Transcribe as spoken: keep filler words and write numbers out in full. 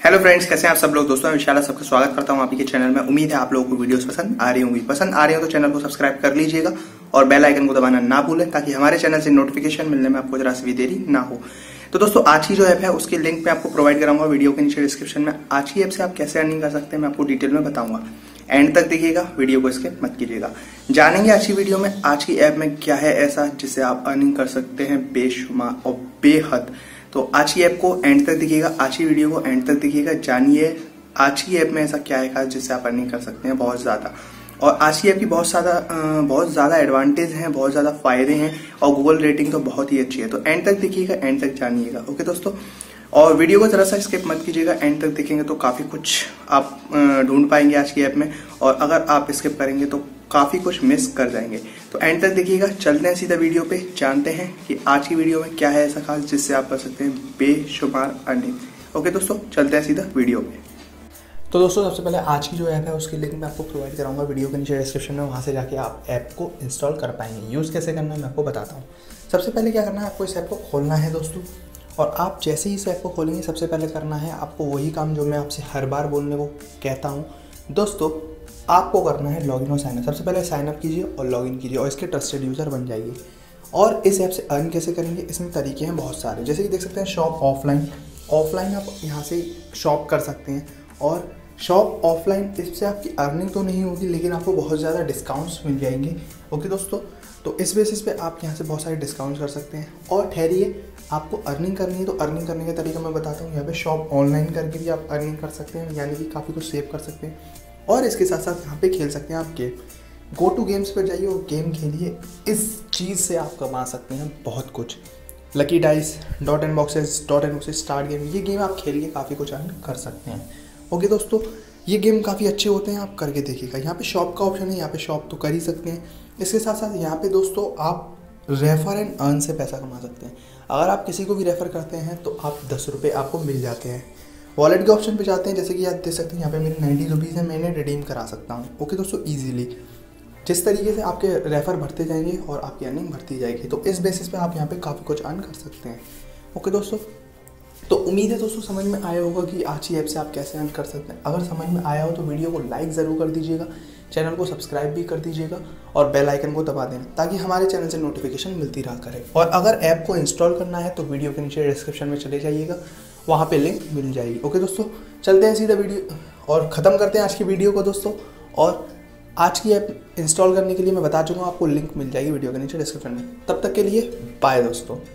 Hello friends, कैसे हैं आप सब लोग। दोस्तों मैं विशाल सबका स्वागत करता हूं आप ही के चैनल में। उम्मीद है आप लोगों को वीडियोस पसंद आ रही होंगी। पसंद आ रही हो तो चैनल को सब्सक्राइब कर लीजिएगा और बेल आइकन को दबाना ना भूलें ताकि हमारे चैनल से नोटिफिकेशन मिलने में आपको जरा सी भी देरी ना हो। तो दोस्तों आज की जो ऐप है उसकी लिंक मैं आपको प्रोवाइड कराऊंगा वीडियो के नीचे डिस्क्रिप्शन में। आज की ऐप से आप कैसे अर्निंग कर सकते हैं मैं आपको डिटेल में बताऊंगा। एंड तक देखिएगा, वीडियो को स्किप मत कीजिएगा। जानेंगे आज की वीडियो में आज की ऐप में क्या है ऐसा जिससे आप अर्निंग कर सकते हैं बेशुमार और बेहद। तो आज की ऐप को एंड तक देखिएगा, आज की वीडियो को एंड तक देखिएगा। जानिए आज की ऐप में ऐसा क्या है खास जिससे आप अर्निंग कर सकते हैं बहुत ज्यादा। और आज की ऐप की बहुत ज्यादा बहुत ज्यादा एडवांटेज हैं, बहुत ज्यादा फायदे हैं और गूगल रेटिंग तो बहुत ही अच्छी है। तो एंड तक देखिएगा, एंड तक जानिएगा। ओके दोस्तों, और वीडियो को जरा सा स्किप मत कीजिएगा। एंड तक देखेंगे तो काफी कुछ आप ढूंढ पाएंगे आज की ऐप में, और अगर आप स्किप करेंगे तो काफी कुछ मिस कर जाएंगे। तो एंड तक देखिएगा। चलते हैं सीधा वीडियो पे, जानते हैं कि आज की वीडियो में क्या है ऐसा खास जिससे आप कर सकते हैं बेशुमार अर्निंग। ओके दोस्तों, चलते हैं सीधा वीडियो पे। तो दोस्तों सबसे पहले आज की जो ऐप है उसकी लिंक मैं आपको प्रोवाइड कराऊंगा वीडियो के नीचे डिस्क्रिप्शन में। वहाँ से जाके आप ऐप को इंस्टॉल कर पाएंगे। यूज़ कैसे करना है मैं आपको बताता हूँ। सबसे पहले क्या करना है, आपको इस ऐप को खोलना है दोस्तों। और आप जैसे ही इस ऐप को खोलेंगे सबसे पहले करना है आपको वही काम जो मैं आपसे हर बार बोलने को कहता हूँ दोस्तों। आपको करना है लॉगिन और साइनअप। सबसे पहले साइनअप कीजिए और लॉगिन कीजिए और इसके ट्रस्टेड यूज़र बन जाइए। और इस ऐप से अर्न कैसे करेंगे, इसमें तरीके हैं बहुत सारे। जैसे कि देख सकते हैं शॉप ऑफलाइन। ऑफलाइन आप यहाँ से शॉप कर सकते हैं। और शॉप ऑफलाइन इससे आपकी अर्निंग तो नहीं होगी लेकिन आपको बहुत ज़्यादा डिस्काउंट्स मिल जाएंगे। ओके दोस्तों, तो इस बेसिस पे आप यहाँ से बहुत सारे डिस्काउंट्स कर सकते हैं। और ठहरिए, आपको अर्निंग करनी है तो अर्निंग करने का तरीका मैं बताता हूँ। यहाँ पे शॉप ऑनलाइन करके भी आप अर्निंग कर सकते हैं, यानी कि काफ़ी कुछ सेव कर सकते हैं। और इसके साथ साथ यहाँ पे खेल सकते हैं आप गेम। गो टू गेम्स पर जाइए और गेम खेलिए। इस चीज़ से आप कमा सकते हैं बहुत कुछ। Lucky dice, dot and boxes, dot and boxes, start game, ये गेम आप खेल के काफ़ी कुछ अर्न कर सकते हैं। ओके दोस्तों, ये गेम काफ़ी अच्छे होते हैं, आप करके देखिएगा। यहाँ पे शॉप का ऑप्शन है, यहाँ पे शॉप तो कर ही सकते हैं। इसके साथ साथ यहाँ पे दोस्तों आप रेफर एंड अर्न से पैसा कमा सकते हैं। अगर आप किसी को भी रेफ़र करते हैं तो आप दस रुपये आपको मिल जाते हैं। वॉलेट के ऑप्शन पे जाते हैं, जैसे कि आप देख सकते हैं यहाँ पे मेरे नाइन्टी रुपीज़ है, मैंने रिडीम करा सकता हूँ। ओके दोस्तों, ईजिली जिस तरीके से आपके रेफ़र बढ़ते जाएंगे और आपकी अर्निंग बढ़ती जाएगी, तो इस बेसिस पे आप यहाँ पे काफ़ी कुछ अर्न कर सकते हैं। ओके दोस्तों, तो उम्मीद है दोस्तों समझ में आया होगा कि आज की ऐप से आप कैसे अर्न कर सकते हैं। अगर समझ में आया हो तो वीडियो को लाइक ज़रूर कर दीजिएगा, चैनल को सब्सक्राइब भी कर दीजिएगा और बेल आइकन को दबा देना ताकि हमारे चैनल से नोटिफिकेशन मिलती रहा करे। और अगर ऐप को इंस्टॉल करना है तो वीडियो के नीचे डिस्क्रिप्शन में चले जाइएगा, वहाँ पे लिंक मिल जाएगी। ओके दोस्तों, चलते हैं सीधा वीडियो और ख़त्म करते हैं आज की वीडियो को दोस्तों। और आज की ऐप इंस्टॉल करने के लिए मैं बता चुका हूँ, आपको लिंक मिल जाएगी वीडियो के नीचे डिस्क्रिप्शन में। तब तक के लिए बाय दोस्तों।